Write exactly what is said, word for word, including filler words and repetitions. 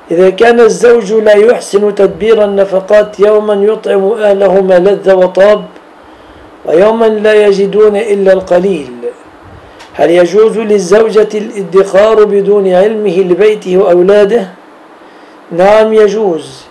إذا كان الزوج لا يحسن تدبير النفقات، يوما يطعم أهله ما لذ وطاب ويوما لا يجدون إلا القليل، هل يجوز للزوجة الادخار بدون علمه لبيته وأولاده؟ نعم يجوز،